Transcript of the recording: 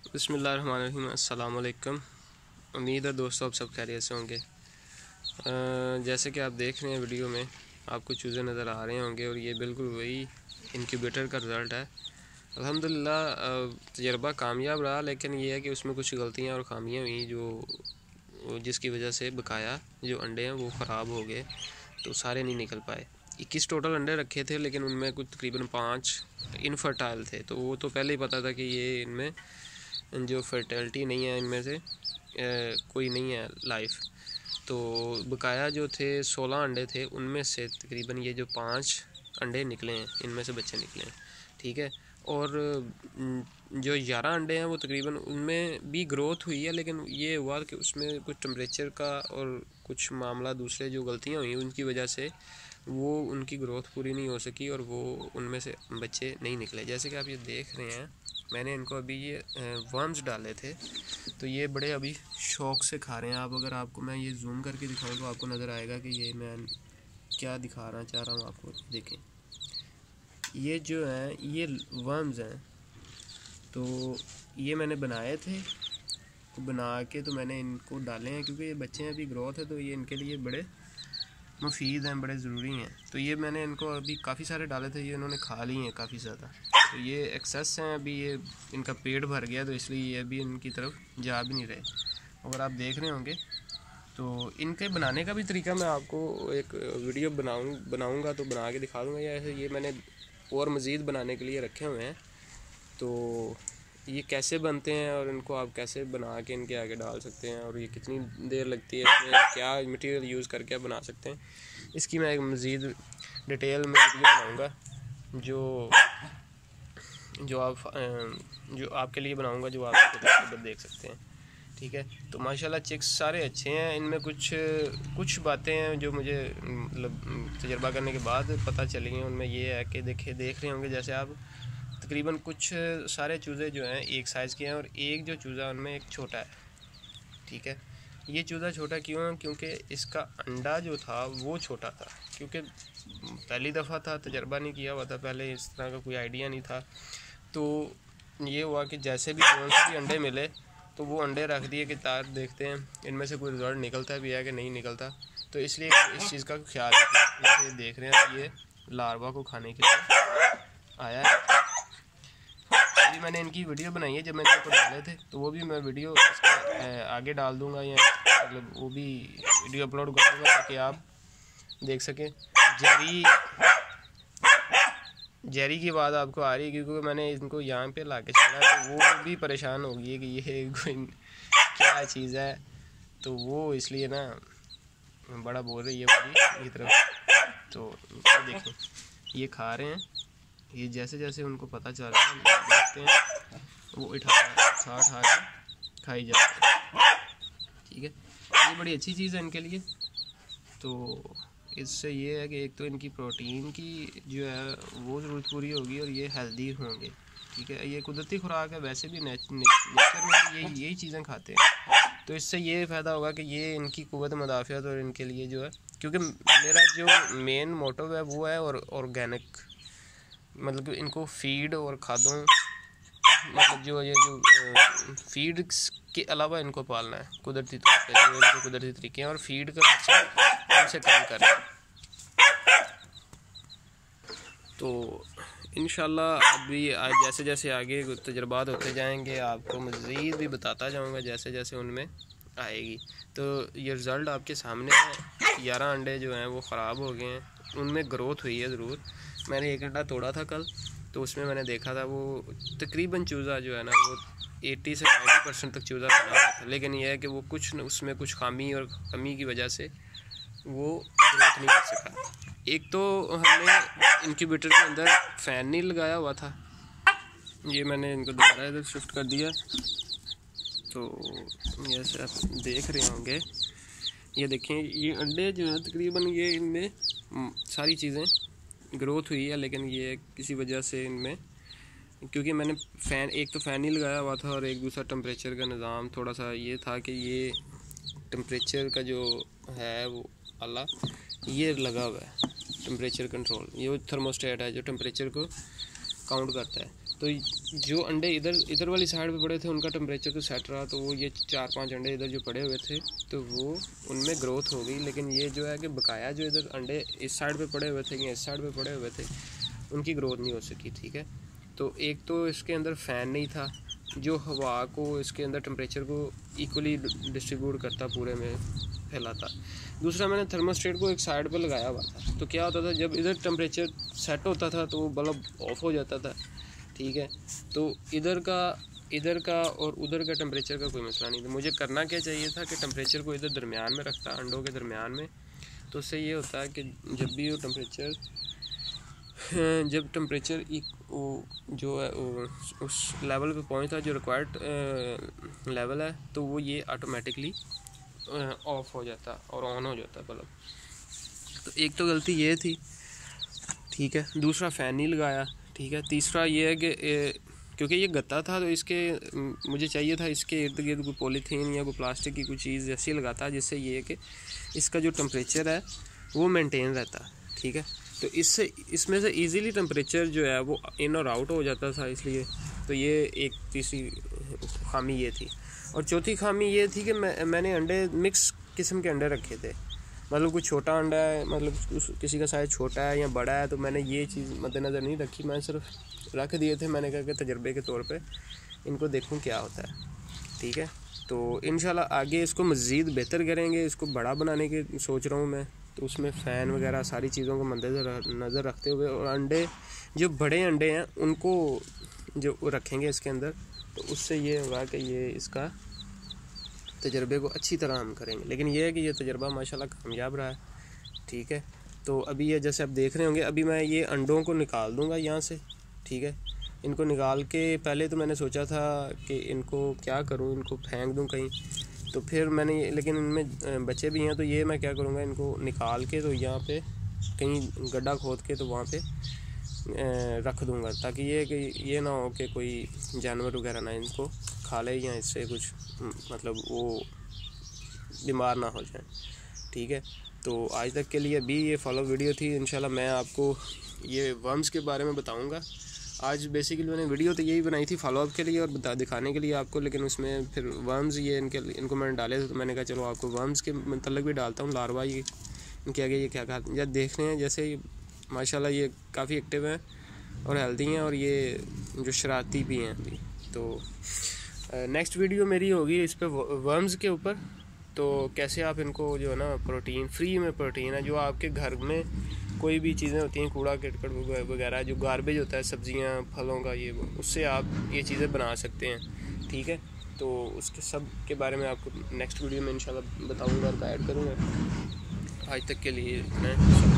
बिस्मिल्लाहिर्रहमानिर्रहीम, अस्सलाम वालेकुम। उम्मीद है दोस्तों आप सब खैरियत से होंगे। जैसे कि आप देख रहे हैं वीडियो में आपको चूज़े नज़र आ रहे होंगे और ये बिल्कुल वही इनक्यूबेटर का रिज़ल्ट है। अल्हम्दुलिल्लाह तजर्बा कामयाब रहा, लेकिन ये है कि उसमें कुछ गलतियाँ और ख़ामियाँ हुई जो जिसकी वजह से बकाया जो अंडे हैं वो ख़राब हो गए, तो सारे नहीं निकल पाए। 21 टोटल अंडे रखे थे, लेकिन उनमें कुछ तकरीबन 5 इनफर्टाइल थे। तो वो तो पहले ही पता था कि ये इनमें जो फर्टिलिटी नहीं है, इनमें से कोई नहीं है लाइफ। तो बकाया जो थे 16 अंडे थे, उनमें से तकरीबन ये जो 5 अंडे निकले हैं, इनमें से बच्चे निकले हैं, ठीक है। और जो 11 अंडे हैं वो तकरीबन उनमें भी ग्रोथ हुई है, लेकिन ये हुआ कि उसमें कुछ टेम्परेचर का और कुछ मामला दूसरे जो गलतियाँ हुई उनकी वजह से वो उनकी ग्रोथ पूरी नहीं हो सकी और वो उनमें से बच्चे नहीं निकले। जैसे कि आप ये देख रहे हैं, मैंने इनको अभी ये वर्म्स डाले थे, तो ये बड़े अभी शौक़ से खा रहे हैं। आप अगर आपको मैं ये जूम करके दिखाऊं तो आपको नज़र आएगा कि ये मैं क्या दिखा रहा चाह रहा हूँ आपको। देखें, ये जो है ये वर्म्स हैं, तो ये मैंने बनाए थे, तो बना के तो मैंने इनको डाले हैं क्योंकि ये बच्चे हैं, अभी ग्रोथ है, तो ये इनके लिए बड़े मुफीद हैं, बड़े ज़रूरी हैं। तो ये मैंने इनको अभी काफ़ी सारे डाले थे, ये इन्होंने खा लिए हैं काफ़ी ज़्यादा, तो ये एक्सेस हैं। अभी ये इनका पेट भर गया, तो इसलिए ये अभी इनकी तरफ जा भी नहीं रहे। अगर आप देख रहे होंगे तो इनके बनाने का भी तरीका मैं आपको एक वीडियो बनाऊंगा तो बना के दिखा दूँगा। ये मैंने और मज़ीद बनाने के लिए रखे हुए हैं, तो ये कैसे बनते हैं और इनको आप कैसे बना के इनके आगे डाल सकते हैं और ये कितनी देर लगती है, इसमें क्या मटेरियल यूज़ करके आप बना सकते हैं, इसकी मैं एक मज़ीद डिटेल में वीडियो बनाऊंगा जो आपके लिए बनाऊंगा, जो आप देख सकते हैं, ठीक है। तो माशाल्लाह चिक्स सारे अच्छे हैं। इनमें कुछ बातें हैं जो मुझे मतलब तजर्बा करने के बाद पता चली हैं। उनमें ये है कि देख रहे होंगे जैसे आप तकरीबन कुछ सारे चूज़े जो हैं एक साइज़ के हैं और एक जो चूज़ा उनमें एक छोटा है, ठीक है। ये चूज़ा छोटा क्यों है? क्योंकि इसका अंडा जो था वो छोटा था, क्योंकि पहली दफ़ा था, तजर्बा नहीं किया हुआ था पहले, इस तरह का कोई आइडिया नहीं था। तो ये हुआ कि जैसे भी कौन से भी अंडे मिले तो वो अंडे रख दिए कि तार देखते हैं इनमें से कोई रिज़ल्ट निकलता भी है कि नहीं निकलता। तो इसलिए इस चीज़ का ख्याल रखें। जैसे देख रहे हैं ये लार्वा को खाने के लिए आया है। अभी मैंने इनकी वीडियो बनाई है, जब मैंने इनको डाले थे, तो वो भी मैं वीडियो आगे डाल दूँगा, या मतलब वो भी वीडियो अपलोड कर दूँगा ताकि आप देख सकें। जेरी की बात आपको आ रही है क्योंकि मैंने इनको यहाँ पे ला के छोड़ा, तो वो भी परेशान हो गई है कि ये क्या चीज़ है, तो वो इसलिए ना बड़ा बोल रही है पूरी की तरफ। तो देखें ये खा रहे हैं, ये जैसे जैसे उनको पता चल रहा है देखते हैं वो उठा के खाई जाती है, ठीक है। ये बड़ी अच्छी चीज़ है इनके लिए। तो इससे ये है कि एक तो इनकी प्रोटीन की जो है वो ज़रूरत पूरी होगी और ये हेल्दी होंगे, ठीक है। ये कुदरती खुराक है, वैसे भी नेचर में यही चीज़ें खाते हैं, तो इससे ये फ़ायदा होगा कि ये इनकी कुव्वत मुदाफ़ियत और इनके लिए जो है, क्योंकि मेरा जो मेन मोटिव है वो है और ऑर्गेनिक, मतलब कि इनको फीड और खादों, मतलब जो फीड के अलावा इनको पालना है कुदरती तौर पे, जो इनके कुदरती तरीके हैं, और फीड का खर्चा उनसे कम करना है। तो इंशाल्लाह अभी जैसे जैसे आगे तजर्बात होते जाएंगे आपको मज़ीद भी बताता जाऊंगा जैसे जैसे उनमें आएगी। तो ये रिज़ल्ट आपके सामने है। 11 अंडे जो हैं वो ख़राब हो गए हैं, उनमें ग्रोथ हुई है ज़रूर। मैंने एक अंडा तोड़ा था कल, तो उसमें मैंने देखा था वो तकरीबन चूज़ा जो है ना वो 80 से 90% तक चूज़ा बना हुआ था, लेकिन यह है कि वो उसमें कुछ खामी और कमी की वजह से वो ग्रोथ नहीं कर सका। एक तो हमने इनक्यूबेटर के अंदर फ़ैन नहीं लगाया हुआ था, ये मैंने इनको दोबारा इधर शिफ्ट कर दिया। तो जैसे आप देख रहे होंगे, ये देखें ये अंडे जो हैं तकरीबन ये इनमें सारी चीज़ें ग्रोथ हुई है, लेकिन ये किसी वजह से इनमें, क्योंकि मैंने एक तो फ़ैन नहीं लगाया हुआ था और एक दूसरा टेम्परेचर का निज़ाम थोड़ा सा ये था कि ये टेम्परेचर का जो है वो आला ये लगा हुआ है टेम्परेचर कंट्रोल, ये थर्मोस्टेट है जो टेम्परेचर को काउंट करता है। तो जो अंडे इधर वाली साइड पे पड़े थे उनका टेम्परेचर तो सेट रहा, तो वो ये 4-5 अंडे इधर जो पड़े हुए थे तो वो उनमें ग्रोथ हो गई। लेकिन ये जो है कि बकाया जो इधर अंडे इस साइड पे पड़े हुए थे या इस साइड पे पड़े हुए थे उनकी ग्रोथ नहीं हो सकी। ठीक है, तो एक तो इसके अंदर फ़ैन नहीं था जो हवा को इसके अंदर टेम्परेचर को इक्वली डिस्ट्रीब्यूट करता, पूरे में फैलाता। दूसरा, मैंने थर्मोस्टेट को एक साइड पर लगाया हुआ था, तो क्या होता था जब इधर टेम्परेचर सेट होता था तो वो बल्ब ऑफ हो जाता था। ठीक है, तो इधर का और उधर का टेम्परेचर का कोई मसला नहीं था। मुझे करना क्या चाहिए था कि टेम्परेचर को इधर दरमियान में रखता, अंडों के दरमियान में, तो उससे ये होता है कि जब भी वो टेम्परेचर जो है उस लेवल पे पहुंचता जो रिक्वायर्ड लेवल है, तो वो ये ऑटोमेटिकली ऑफ हो जाता और ऑन हो जाता बल्ब। तो एक तो गलती ये थी। ठीक है, दूसरा फ़ैन नहीं लगाया। ठीक है, तीसरा ये है कि क्योंकि ये गत्ता था तो इसके मुझे चाहिए था इसके इर्द गिर्द कोई पॉलीथीन या कोई प्लास्टिक की कोई चीज़ ऐसी लगाता जिससे ये है कि इसका जो टेम्परेचर है वो मेंटेन रहता। ठीक है, तो इसमें से इजीली टेम्परेचर जो है वो इन और आउट हो जाता था, इसलिए तो ये एक तीसरी खामी ये थी। और चौथी खामी ये थी कि मैंने अंडे मिक्स किस्म के अंडे रखे थे, मतलब कोई छोटा अंडा है, मतलब किसी का साइज़ छोटा है या बड़ा है, तो मैंने ये चीज़ मद्देनज़र नहीं रखी। मैं सिर्फ रख दिए थे, मैंने कहा कि तजर्बे के तौर पे इनको देखूं क्या होता है। ठीक है, तो इंशाल्लाह आगे इसको मज़ीद बेहतर करेंगे, इसको बड़ा बनाने की सोच रहा हूँ मैं। तो उसमें फ़ैन वगैरह सारी चीज़ों को मद्देनज़र रखते हुए, और अंडे जो बड़े अंडे हैं उनको जो रखेंगे इसके अंदर, तो उससे ये होगा कि ये इसका तजर्बे को अच्छी तरह हम करेंगे। लेकिन ये है कि ये तजर्बा माशाल्लाह कामयाब रहा है। ठीक है, तो अभी ये जैसे आप देख रहे होंगे, अभी मैं ये अंडों को निकाल दूंगा यहाँ से। ठीक है, इनको निकाल के पहले तो मैंने सोचा था कि इनको क्या करूँ, इनको फेंक दूँ कहीं, तो फिर मैंने लेकिन इनमें बच्चे भी हैं, तो ये मैं क्या करूँगा, इनको निकाल के तो यहाँ पे कहीं गड्ढा खोद के तो वहाँ पे रख दूँगा, ताकि ये ना हो कि कोई जानवर वगैरह ना इनको खा ले या इससे कुछ मतलब वो बीमार ना हो जाए। ठीक है, तो आज तक के लिए अभी ये फॉलो वीडियो थी। इंशाल्लाह मैं आपको ये वर्म्स के बारे में बताऊंगा। आज बेसिकली मैंने वीडियो तो यही बनाई थी फॉलोअप के लिए और दिखाने के लिए आपको, लेकिन उसमें फिर वर्म्स ये इनको मैंने डाले थे, तो मैंने कहा चलो आपको वर्म्स के मतलब भी डालता हूँ, लार्वा ये इनके आगे ये क्या खाते हैं। जब देख रहे हैं जैसे माशाल्लाह ये काफ़ी एक्टिव हैं और हेल्दी हैं, और ये जो शरारती भी हैं अभी। तो नेक्स्ट वीडियो मेरी होगी इस पर वर्म्स के ऊपर, तो कैसे आप इनको जो है ना प्रोटीन, फ्री में प्रोटीन है, जो आपके घर में कोई भी चीज़ें होती हैं, कूड़ा करकट वगैरह जो गार्बेज होता है सब्जियां फलों का, ये उससे आप ये चीज़ें बना सकते हैं। ठीक है, तो उसके सब के बारे में आपको नेक्स्ट वीडियो में इंशाल्लाह बताऊंगा और गाइड करूँगा। आज तक के लिए इतना।